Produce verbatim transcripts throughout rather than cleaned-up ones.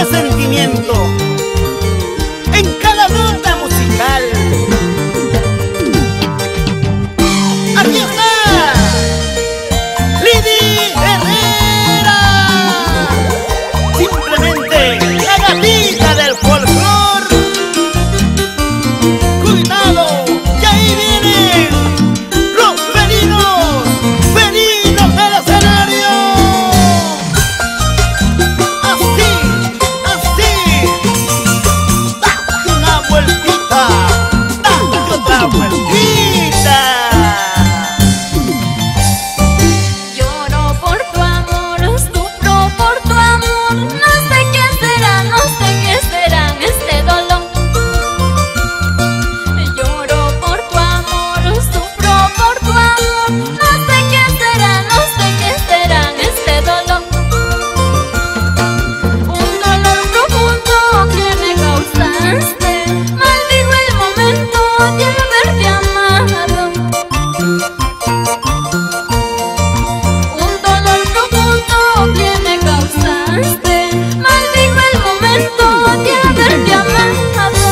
de sentimiento en cada nota musical. Aquí está Lidy Herrera, simplemente la gatita del folclor. Cuidado, que ahí vienen los felinos, felinos del escenario. Así, así, date una vueltita, date otra vueltita. Lloro por tu amor, sufro por tu amor, no sé qué será, no sé qué será en este dolor. Lloro por tu amor, sufro por tu amor, no sé qué será, no sé qué será en este dolor. Un dolor profundo que me causaste, maldigo el momento de haberte amado. Un dolor profundo que me causaste, maldigo el momento de haberte amado.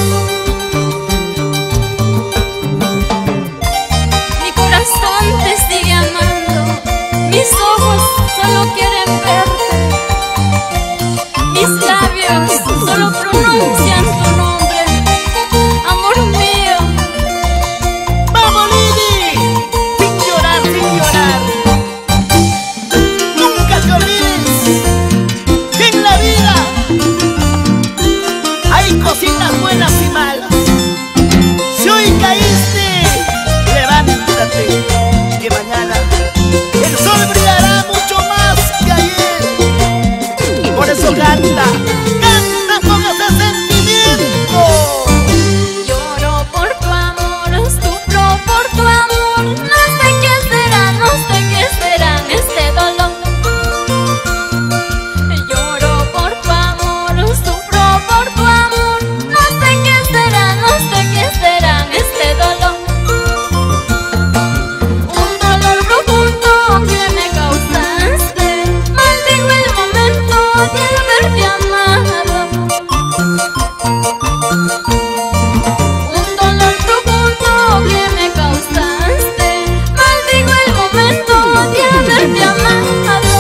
Mi corazón te sigue amando, mis ojos solo quieren verte, mis labios solo pronuncian tu nombre, amor mío. ¡Vamos, Lidy! Sin llorar, sin llorar. Nunca te olvides que en la vida hay cositas buenas y malas. Si hoy caíste, levántate, que mañana el sol brillará mucho más que ayer. Por eso canta, canta con ese sentimiento. Lloro por tu amor, sufro por tu amor, no sé qué será, no sé qué será en este dolor. Lloro por tu amor, sufro por tu amor, no sé qué será, no sé qué será en este dolor. Un dolor profundo que me causaste, maldigo el momento de haberte amado. Un dolor profundo que me causaste, maldigo el momento de haberte amado.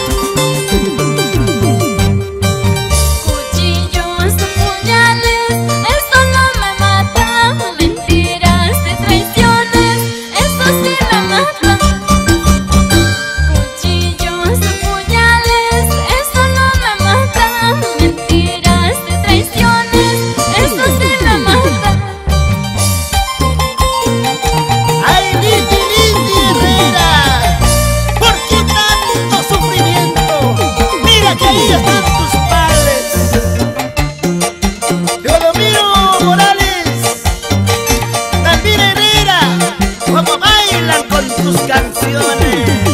Cuchillos, puñales, eso no me mata. Mentiras y traiciones, eso sí me mata. Cuchillos, puñales, eso no me mata. Mentiras y traiciones, eso sí me mata. ¡Ay, Lidy, Lidy Herrera! ¿Por qué tanto sufrimiento? Mira que ahí están tus padres. Teodomiro Morales, Dalvira Herrera, cómo bailan con tus canciones.